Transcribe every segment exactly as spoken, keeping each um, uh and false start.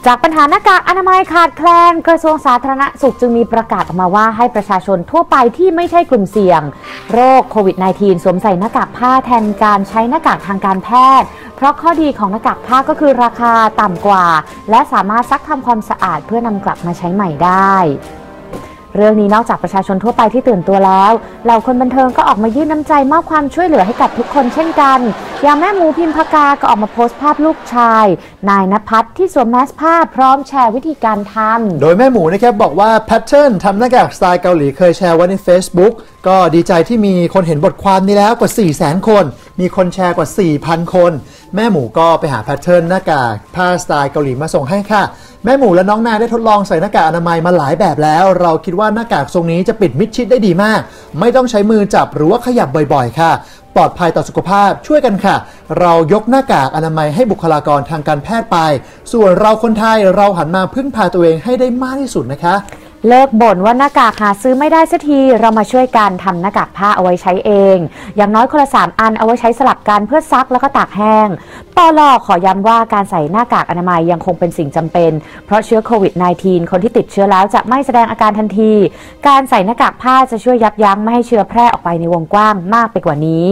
จากปัญหาหน้ากากอนามัยขาดแคลนกระทรวงสาธารณสุขจึงมีประกาศออกมาว่าให้ประชาชนทั่วไปที่ไม่ใช่กลุ่มเสี่ยงโรคโควิด สิบเก้า สวมใส่หน้ากากผ้าแทนการใช้หน้ากากทางการแพทย์เพราะข้อดีของหน้ากากผ้าก็คือราคาต่ำกว่าและสามารถซักทำความสะอาดเพื่อนำกลับมาใช้ใหม่ได้เรื่องนี้นอกจากประชาชนทั่วไปที่ตื่นตัวแล้วเหล่าคนบันเทิงก็ออกมายื่นน้ำใจมอบความช่วยเหลือให้กับทุกคนเช่นกันอย่างแม่หมูพิมพากาก็ออกมาโพสต์ภาพลูกชายนายณภัทรที่สวมแมสผ้าพร้อมแชร์วิธีการทำโดยแม่หมูนะครับบอกว่าแพทเทิร์นทำหน้ากากสไตล์เกาหลีเคยแชร์ไว้ใน Facebook ก็ดีใจที่มีคนเห็นบทความนี้แล้วกว่า สี่แสน คนมีคนแชร์กว่า สี่พัน คนแม่หมูก็ไปหาแพทเทิร์นหน้ากากผ้าสไตล์เกาหลีมาส่งให้ค่ะแม่หมูและน้องนาได้ทดลองใส่หน้ากากอนามัยมาหลายแบบแล้วเราคิดว่าหน้ากากทรงนี้จะปิดมิดชิดได้ดีมากไม่ต้องใช้มือจับหรือว่าขยับบ่อยๆค่ะปลอดภัยต่อสุขภาพช่วยกันค่ะเรายกหน้ากากอนามัยให้บุคลากรทางการแพทย์ไปส่วนเราคนไทยเราหันมาพึ่งพาตัวเองให้ได้มากที่สุดนะคะเลิกบ่นว่าหน้ากากหาซื้อไม่ได้สักทีเรามาช่วยกันทำหน้ากากผ้าเอาไว้ใช้เองอย่างน้อยคนละสามอันเอาไว้ใช้สลับกันเพื่อซักแล้วก็ตากแห้งปล.ขอย้ำว่าการใส่หน้ากากอนามัยยังคงเป็นสิ่งจำเป็นเพราะเชื้อโควิด สิบเก้า คนที่ติดเชื้อแล้วจะไม่แสดงอาการทันทีการใส่หน้ากากผ้าจะช่วยยับยั้งไม่ให้เชื้อแพร่ออกไปในวงกว้างมากไปกว่านี้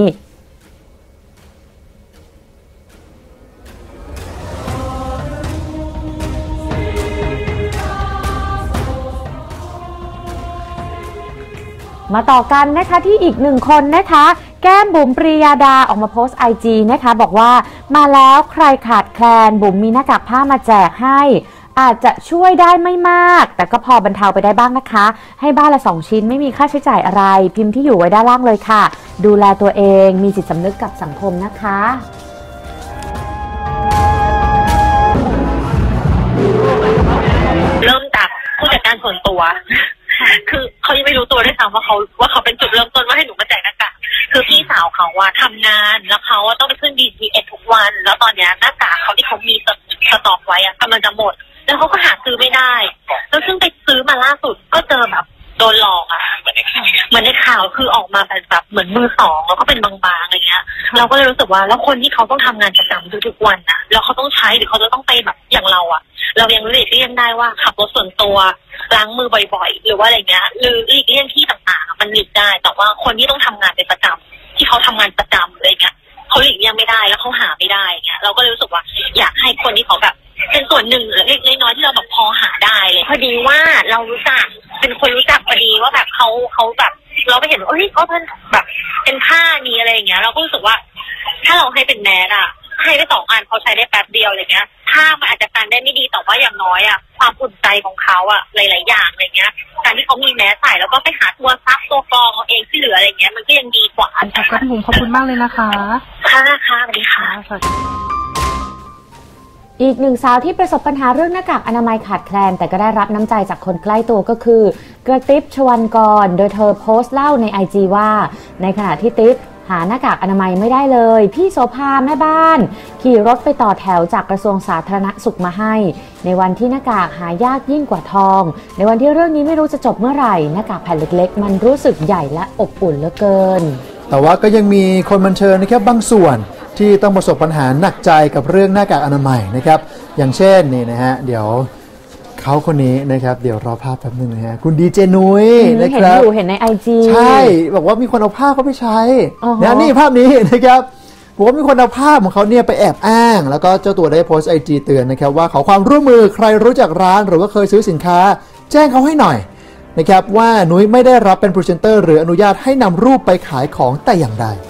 มาต่อกันนะคะที่อีกหนึ่งคนนะคะแก้มบุ๋มปรียาดาออกมาโพสต์ ไอ จี นะคะบอกว่ามาแล้วใครขาดแคลนบุ๋มมีหน้ากากผ้ามาแจกให้อาจจะช่วยได้ไม่มากแต่ก็พอบรรเทาไปได้บ้างนะคะให้บ้านละสองชิ้นไม่มีค่าใช้จ่ายอะไรพิมพ์ที่อยู่ไว้ด้านล่างเลยค่ะดูแลตัวเองมีจิตสำนึกกับสังคมนะคะเริ่มจากผู้จัดการส่วนตัวคือเขายังไม่รู้ตัวด้วยซ้ำว่าเขาว่าเขาเป็นจุดเริ่มต้นว่าให้หนูมาแจกหน้ากากคือพี่สาวเขาว่าทำงานแล้วเขาต้องไปขึ้น บี ที เอส ทุกวันแล้วตอนนี้หน้ากากเขาที่เขามีสต็อกไว้อะกำลังจะหมดแล้วเขาก็หาซื้อไม่ได้แล้วซึ่งไปซื้อมาล่าสุดก็เจอแบบโดนหลอกอะเหมือนในข่าวเหมือนในข่าวคือออกมาแบบแบบเหมือนมือสองแล้วก็เป็นบางๆอะไรเงี้ยเราก็เลยรู้สึกว่าแล้วคนที่เขาต้องทำงานประจำทุกๆวันนะแล้วเขาต้องใช้หรือเขาจะต้องไปแบบอย่างเราอะเรายังหลีกเลี่ยงได้ว่าขับรถส่วนตัวล้างมือบ่อยๆหรือว่าอะไรเงี้ยหรือหลีกเลี่ยงที่ต่างๆมันหลีกได้แต่ว่าคนที่ต้องทำงานเป็นประจำที่เขาทำงานประจำอะไรเงี้ยเขาหลีกเลี่ยงไม่ได้แล้วเขาหาไม่ได้เงี้ยเราก็เลยรู้สึกว่าอยากให้คนที่เขาแบบเป็นส่วนหนึ่งหรือเล็กน้อยที่เราแบบพอหาได้เลยพอดีว่าเรารู้จักเป็นคนรู้จักพอดีว่าแบบเขาเขาแบบเราไปเห็นว่าเฮ้ยเขาเป็นแบบเป็นผ้านี้อะไรอย่างเงี้ยเราก็รู้สึกว่าถ้าเราให้เป็นแมสอะให้ไปสองอันเขาใช้ได้แป๊บเดียวอะไรเงี้ยผ้ามันอาจจะกันได้ไม่ดีแต่ว่าอย่างน้อยอะความอุ่นใจของเขาอะหลายๆอย่างอะไรเงี้ยการที่เขามีแมสใส่แล้วก็ไปหาตัวซักตัวกรองเอาเองที่เหลืออะไรเงี้ยมันก็ยังดีกว่าค่ะก็ผมขอบคุณมากเลยนะคะค่ะค่ะสวัสดีค่ะอีกหนึ่งสาวที่ประสบปัญหาเรื่องหน้ากากอนามัยขาดแคลนแต่ก็ได้รับน้ำใจจากคนใกล้ตัวก็คือกระติ๊บชวันกรโดยเธอโพสต์เล่าใน ไอ จี ว่าในขณะที่ติ๊บหาหน้ากากอนามัยไม่ได้เลยพี่โสภาแม่บ้านขี่รถไปต่อแถวจากกระทรวงสาธารณสุขมาให้ในวันที่หน้ากากหายากยิ่งกว่าทองในวันที่เรื่องนี้ไม่รู้จะจบเมื่อไหร่หน้ากากแผ่นเล็กๆมันรู้สึกใหญ่และอบอุ่นเหลือเกินแต่ว่าก็ยังมีคนบันเทิงนะครับบางส่วนที่ต้องประสบปัญหาหนักใจกับเรื่องหน้ากากอนามัยนะครับอย่างเช่นนี่นะฮะเดี๋ยวเขาคนนี้นะครับเดี๋ยวรอภาพแป๊บนึงนะฮะคุณดีเจนุ้ยนะครับเห็นอยู่เห็นใน ไอ จีใช่บอกว่ามีคนเอาภาพเขาไปใช้นะนี่ภาพนี้นะครับบอกว่ามีคนเอาภาพของเขาเนี่ยไปแอบอ้างแล้วก็เจ้าตัวได้โพสต์ ไอ จี เตือนนะครับว่าขอความร่วมมือใครรู้จักร้านหรือว่าเคยซื้อสินค้าแจ้งเขาให้หน่อยนะครับว่านุ้ยไม่ได้รับเป็นพรีเซนเตอร์หรืออนุญาตให้นำรูปไปขายของแต่อย่างใด